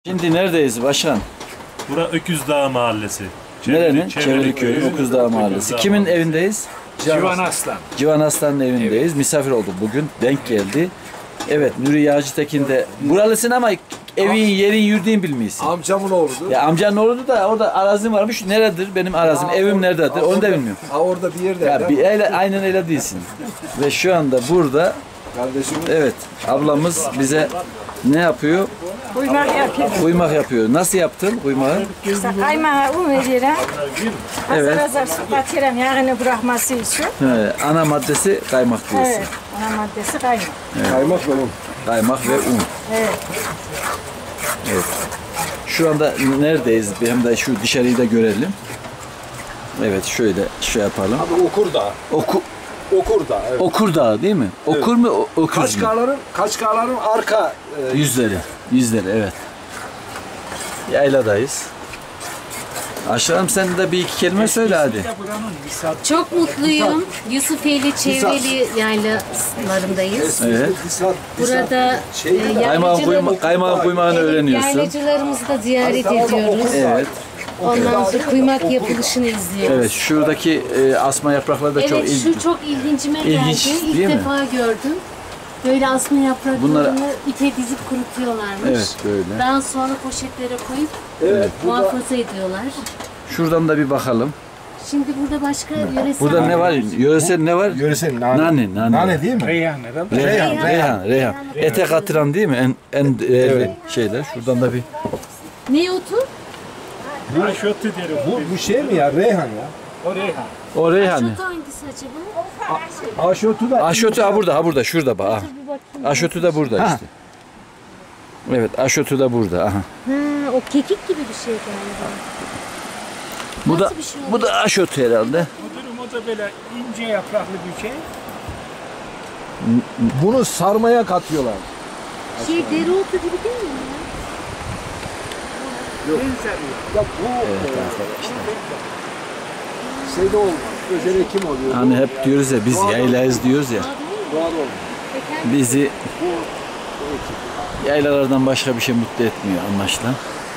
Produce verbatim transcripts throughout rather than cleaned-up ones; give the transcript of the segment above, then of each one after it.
Şimdi neredeyiz başkan? Bura Öküzdağ Mahallesi. Nerenin? Çevrelikköy, Öküzdağ Mahallesi. Kimin evindeyiz? Civan Aslan. Civan Aslan'ın evindeyiz. Misafir olduk bugün. Denk geldi. Evet, Nuri Yağcıtekin de buralısın ama evin, yerin, yurdun bilmiyorsun. Amcamın oğludur. Ya amcanın oğludu da orada arazim varmış. Neredir benim arazim? Aa, Evim or- nerededir? aa, Onu da orada- bilmiyorum. Ha orada bir yerde. Ya bir öyle, aynen öyle değilsin. Ve şu anda burada Kardeşim. evet ablamız bize ne yapıyor? Kuymak yapıyorum. Kuymak yapıyor. Nasıl yaptın kuymağı? İşte kaymağı un veriyorum. Hazır Evet. hazır su katıyorum yağını bırakması için. He, ana maddesi kaymak diyorsun. Evet. Ana maddesi kaymak. Kaymak balon. Kaymak ve un. Evet. Şu anda neredeyiz? Bir hem de şu dışarıyı da görelim. Evet şöyle şey yapalım. Abi Okurdağ. Oku, Okurdağ. Evet. Okur Dağı değil mi? Okur mu? o- Okuz mu? Kaçkağların, Kaçkağların arka e, Yüzleri. Yüzleri evet. Yayladayız. Aşağım sen de bir iki kelime söyle hadi. Çok mutluyum. Yusufeli Çevreli yaylalarındayız. Evet. Disat, Burada Şey, e, Kaymağın kuyma, kaymağın kuymağını Evet, öğreniyorsun. yaylacılarımızı da ziyaret ediyoruz. Evet. Ondan sonra kuymak yapılışını izliyoruz. Evet şuradaki e, asma yaprakları da çok Evet, ilginç. şu çok ilgincime İlginç, geldi. İlk değil mi? defa gördüm. Böyle asma yapraklarını Bunları- ipe dizip kurutuyorlarmış. Evet böyle. Daha sonra poşetlere koyup evet. Burada muhafaza ediyorlar. Şuradan da bir bakalım. Şimdi burada başka yöresel... Burada ne var? Yöresel ne var? yöresel nane. Nane, nane. Nane değil mi? Reyhan, Reyhan, Reyhan. Ete katıran değil mi? En en değerli şeyler. Şuradan da bir Ne otu? Aşotu derim. Bu, bu şey mi ya? Reyhan ya. o Reyhan. Otu hangisi acaba? Aşotu da. Aşotu ha burada, ha burada, şurada bak. Ha. Bir bakayım. Aşotu da burada işte. Evet, aşotu da burada. Aha. Ha, o kekik gibi bir şey galiba. Bu da Nasıl bir şey bu da aşotu herhalde. Bu durum o da böyle ince yapraklı bir şey. Bunu sarmaya katıyorlar. Şey dereotu gibi değil mi? Ya bu e, şeyde olmaz. Özel ekim oluyor. Hani hep diyoruz ya biz yaylayız diyoruz ya. Doğal olmaz. Bizi yaylalardan başka bir şey mutlu etmiyor anlaşılan.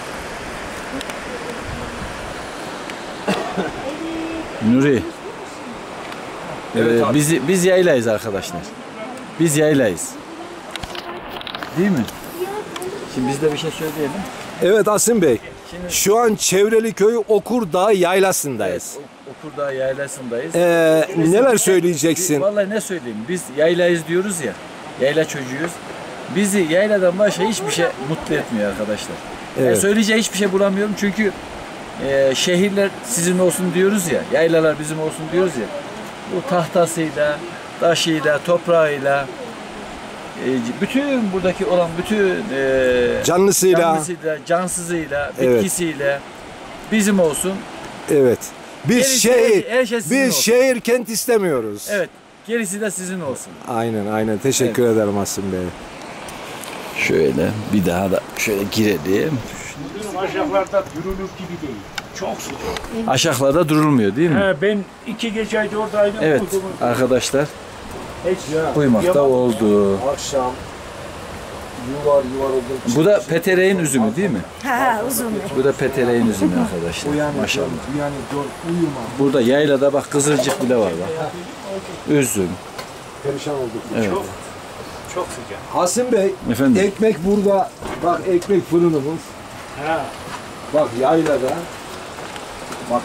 Nuri. Evet Ee, abi. bizi biz yaylayız arkadaşlar. Biz yaylayız. Değil mi? Şimdi biz de bir şey söyleyelim. Evet Asim Bey. Şu an Çevreliköy Okurdağ yaylasındayız. Okurdağ yaylasındayız. Ee, neler Biz- söyleyeceksin? Vallahi ne söyleyeyim? Biz yaylayız diyoruz ya. Yayla çocuğuyuz. Bizi yayladan başka hiçbir şey mutlu etmiyor arkadaşlar. Evet. Yani söyleyeceği hiçbir şey bulamıyorum çünkü e, şehirler sizin olsun diyoruz ya. Yaylalar bizim olsun diyoruz ya. Bu tahtasıyla, taşıyla, toprağıyla e, bütün buradaki olan bütün e, Canlısıyla. canlısıyla, cansızıyla, Evet. bitkisiyle bizim olsun. Evet. Biz Gerisi- şehir, her şey sizin biz olsun. şehir kent istemiyoruz. Evet. Gerisi de sizin olsun. Aynen aynen. Teşekkür ederim Asim Bey. Şöyle bir daha da şöyle girelim. Aşağılarda durulur gibi değil. Çok sıcak. Aşağılarda durulmuyor değil mi? He, ben iki geceydi oradaydım. Evet Uykumu- arkadaşlar Hiç kuymakta oldu. Akşam yuvar yuvar oldu. Bu da petereğin üzümü değil mi? Ha uzun. Bu da petereğin üzümü arkadaşlar. Uyanık Maşallah. Yani dur uyuma. Burada yaylada bak kızılcık bile var bak. Üzüm. Perişan olduk. Evet. Çok sıcak. Hasim Bey, Efendim? ekmek burada. Bak ekmek fırınımız. Ha. Bak yaylada. Bak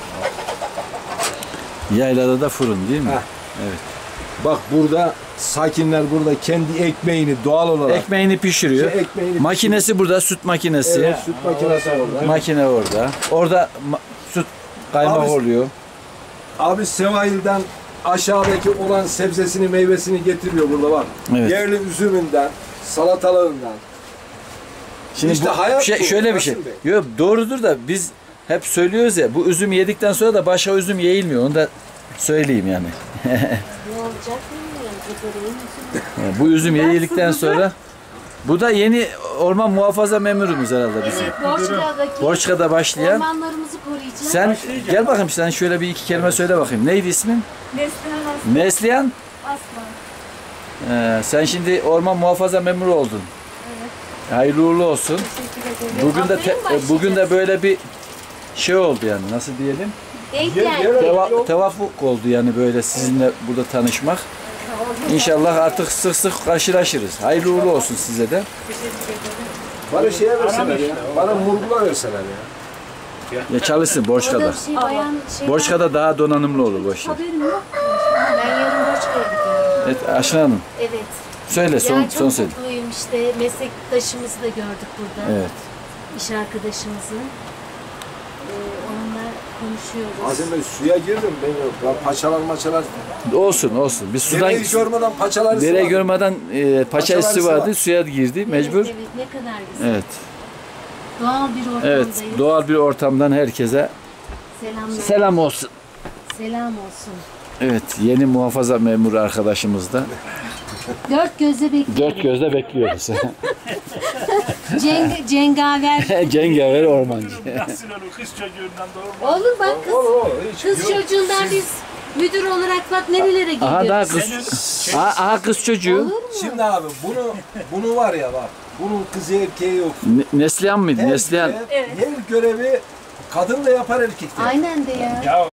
Yaylada da fırın değil mi? Heh. bak burada sakinler burada kendi ekmeğini doğal olarak. Ekmeğini pişiriyor. Şey, ekmeğini Makinesi burada süt makinesi. Evet, süt makinesi orada. Makine orada. Orada ma- süt kaymak Abi- oluyor. Abi Sevahil'den aşağıdaki olan sebzesini meyvesini getiriyor burada bak. Evet. Yerli üzümünden, salatalığından. Şimdi İşte bu, hayat şey, bu, şöyle bir şey. Rasim Bey. Yok doğrudur da biz hep söylüyoruz ya bu üzüm yedikten sonra da başka üzüm yiyilmiyor. Onu da söyleyeyim yani. Ne olacak bilmiyorum. Petereğin yüzü. Yani bu üzüm yedikten sonra bu da yeni orman muhafaza memurumuz herhalde bizim. Borçka'daki Borçka'da başlayan. ormanlarımızı koruyacağız. Sen gel bakayım sen şöyle bir iki kelime söyle bakayım. Neydi ismin? Neslihan Neslihan. Aslan. Ee, sen şimdi orman muhafaza memuru oldun. Hayırlı uğurlu olsun. Teşekkür ederim. Bugün de te- bugün de böyle bir şey oldu yani nasıl diyelim? Denk Yer- geldi. yer- Teva- tevafuk oldu yani böyle sizinle burada tanışmak. İnşallah artık sık sık karşılaşırız. Hayırlı uğurlu olsun size de. Bana şeye verseler ya. Bana murgula verseler ya. Ya çalışsın Borçka'da. Orada bir şey bayan şey Borçka'da daha donanımlı olur boş ver. haberim yok. Ben yarın Borçka'ya gidiyorum. Evet Aşkın Hanım Evet. söyle son Yani çok son söyle. mutluyum işte. Meslektaşımızı da gördük burada. Evet. İş arkadaşımızı. Ee, onunla konuşuyoruz. Bazen ben suya girdim. Ben paçalar maçalar. Olsun olsun. Biz sudan Dereyi görmeden paçalar dereye görmeden e, paça Paçalar hissi sıva. vardı. Suya girdi mecbur. Evet, evet ne kadar güzel. Evet. Doğal bir ortamdayız. Evet. Doğal bir ortamdan herkese Selamlar. selam olsun. Selam olsun. Evet, yeni muhafaza memuru arkadaşımız da Dört gözle bekliyoruz. dört gözle bekliyoruz. Ceng cengaver. Cengaver ormancı. Nasıl olur kız çocuğundan doğru mu? Olur bak kız. Oo, oo, hiç Kız çocuğundan biz müdür olarak bak nerelere gidiyoruz. Aha daha kız. Aha, aha kız çocuğu. Olur mu? Şimdi abi bunu bunu var ya bak. Bunun kızı erkeği yok. Ne- Neslihan mıydı? Her, Neslihan. her, her görevi kadın da yapar erkek de. Aynen de ya. Ya